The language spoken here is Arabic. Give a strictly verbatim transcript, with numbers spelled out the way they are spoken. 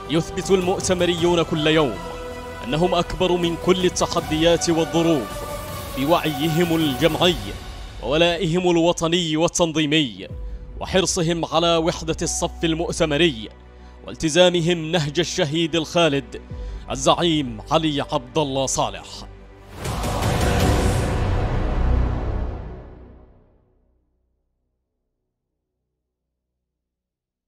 يثبت المؤتمريون كل يوم أنهم أكبر من كل التحديات والظروف بوعيهم الجمعي وولائهم الوطني والتنظيمي وحرصهم على وحدة الصف المؤتمري والتزامهم نهج الشهيد الخالد الزعيم علي عبد الله صالح.